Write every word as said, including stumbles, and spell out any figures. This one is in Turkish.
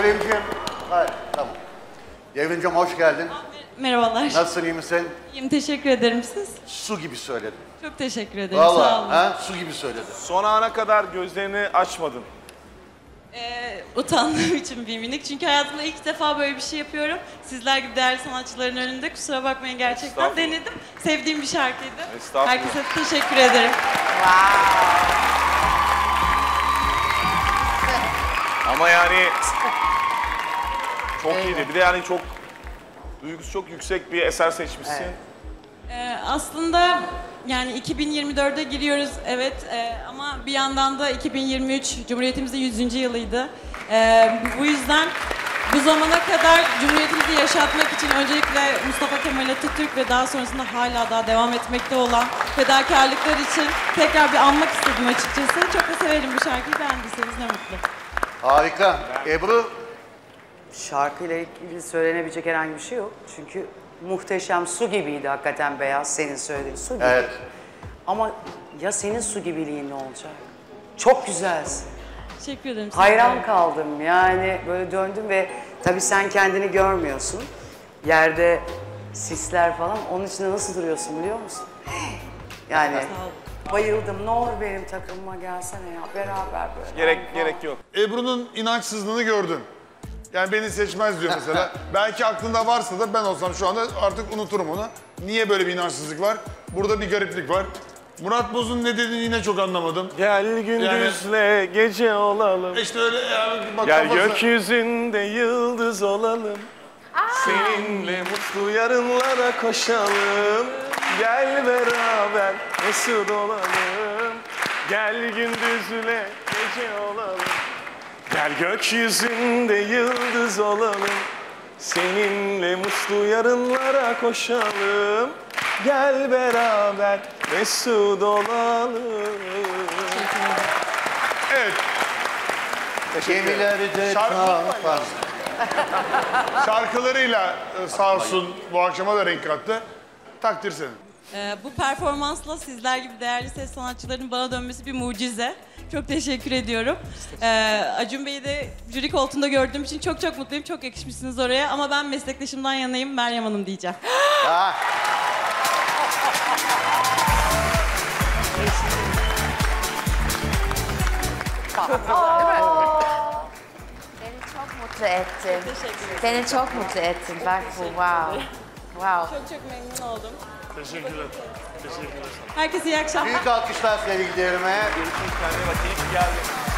Devrimciğim. Hayır, tamam. Devrimciğim hoş geldin. Merhabalar. Nasılsın, iyi misin? İyiyim, teşekkür ederim siz. Su gibi söyledin. Çok teşekkür ederim, sağ olun. Vallahi su gibi söyledin. Son ana kadar gözlerini açmadın. Ee, utandığım için bir minik. Çünkü hayatımda ilk defa böyle bir şey yapıyorum. Sizler gibi değerli sanatçıların önünde. Kusura bakmayın, gerçekten denedim. Sevdiğim bir şarkıydı. Estağfurullah. Herkese teşekkür ederim. Ama yani çok iyiydi. Bir de yani çok duygusu çok yüksek bir eser seçmişsin. Evet. Ee, aslında yani iki bin yirmi dörde giriyoruz, evet, ee, ama bir yandan da iki bin yirmi üç Cumhuriyetimizin yüzüncü yılıydı. Ee, bu yüzden bu zamana kadar Cumhuriyetimizi yaşatmak için öncelikle Mustafa Kemal Atatürk ve daha sonrasında hala daha devam etmekte olan fedakarlıklar için tekrar bir anmak istedim açıkçası. Çok da severim bu şarkıyı, beğendiyseniz ne mutlu. Harika. Ebru? Şarkıyla ilgili söylenebilecek herhangi bir şey yok. Çünkü muhteşem, su gibiydi hakikaten Beyaz, senin söylediğin su gibi. Evet. Ama ya senin su gibiliğin ne olacak? Çok güzelsin. Teşekkür ederim. Hayran kaldım yani, böyle döndüm ve tabii sen kendini görmüyorsun. Yerde sisler falan, onun içinde nasıl duruyorsun biliyor musun? Yani bayıldım, ne olur benim takımıma gelsene ya, beraber böyle. Gerek falan. gerek yok. Ebru'nun inançsızlığını gördün. Yani beni seçmez diyor mesela. Belki aklında varsa da ben olsam şu anda artık unuturum onu. Niye böyle bir inançsızlık var? Burada bir gariplik var. Murat Boz'un ne dediğini yine çok anlamadım. Gel gündüzle gece olalım. İşte öyle yani bak Gel kafası- gökyüzünde yıldız olalım. Seninle mutlu yarınlara koşalım. Gel beraber mesut olalım. Gel gündüzle gece olalım. Gel gökyüzünde yıldız olalım. Seninle mutlu yarınlara koşalım. Gel beraber mesut olalım. Evet. Gemilerde Şarkı- kafan. Şarkılarıyla e, sağ olsun bu akşama da renk kattı. Takdir senin. Ee, bu performansla sizler gibi değerli ses sanatçılarının bana dönmesi bir mucize. Çok teşekkür ediyorum. Ee, Acun Bey'i de jüri koltuğunda gördüğüm için çok çok mutluyum. Çok yakışmışsınız oraya, ama ben meslektaşımdan yanayım, Meryem Hanım diyeceğim. Ha. Beni çok mutlu ettin. Teşekkür ederim. Beni çok mutlu ettin. Bak bu wow. Wow. Çok çok memnun oldum. Teşekkürler. Teşekkürler. Herkese iyi akşamlar. Büyük alkışlar sevgili Devrim'e. Görüşürüz, kendine bak, iyi ki geldin.